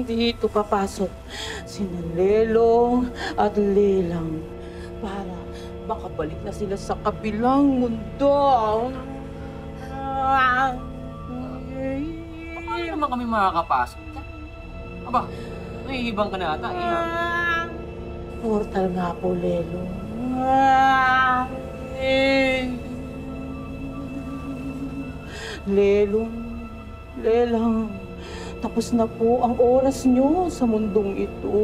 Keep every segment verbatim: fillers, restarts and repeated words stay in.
dito papasok sina Lelong at Lelang para makabalik na sila sa kabilang mundo. Paano naman kami makakapasok? Aba, nahihibang ka na ata. Iha. Portal nga po, Lelong. Lelong, Lelang, tapos na po ang oras nyo sa mundong ito.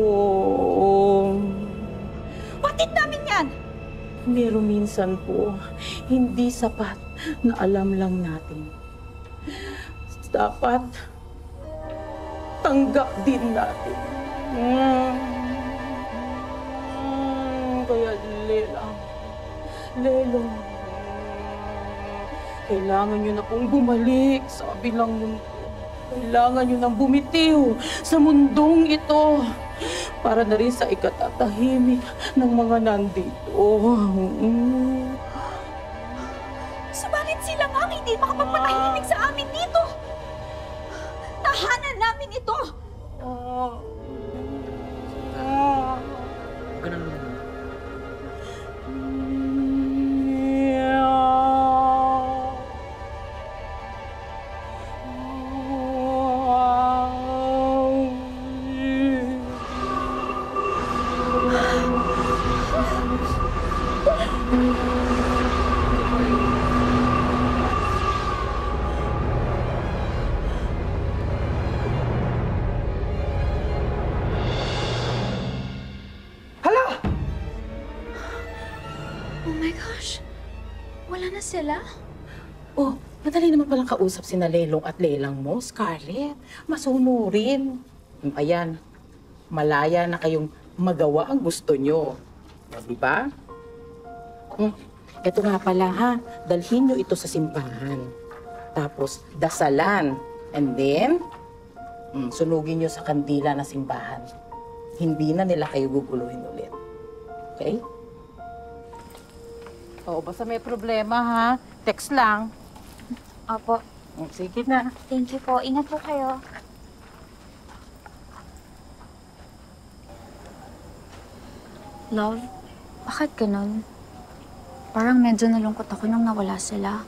Batid namin yan! Pero minsan po, hindi sapat na alam lang natin. Dapat tanggap din natin. Mm. Kaya Lelang, Lelong, kailangan nyo na pong bumalik sa kabilang mundo. Kailangan nyo nang bumitiw sa mundong ito para na rin sa ikatatahimik ng mga nandito. Mm. Subalit sila nga ang hindi makapagpatahimik sa amin dito! Tahanan namin ito! Ah. Ah. Ganun lang. Oh my gosh! Wala na sila? Oh, madali naman palang kausap sina Lelong at Lelang mo, Scarlett. Masunurin. Ayan, malaya na kayong magawa ang gusto nyo. Di ba? Hmm. Ito nga pala ha, dalhin nyo ito sa simbahan. Tapos, dasalan. And then, hmm, sunugin nyo sa kandila na simbahan. Hindi na nila kayo guguluhin ulit. Okay? Oo, basta may problema ha. Text lang. Opo. Sige na. Thank you po. Ingat po kayo. Love, bakit ganun? Parang medyo nalungkot ako nung nawala sila.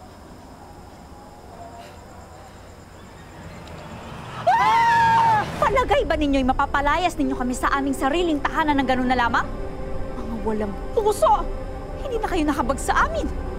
Ah! Palagay ba ninyo'y mapapalayas ninyo kami sa aming sariling tahanan ng ganun na lamang? Mga walang puso! Hindi na kayo nakabag sa amin!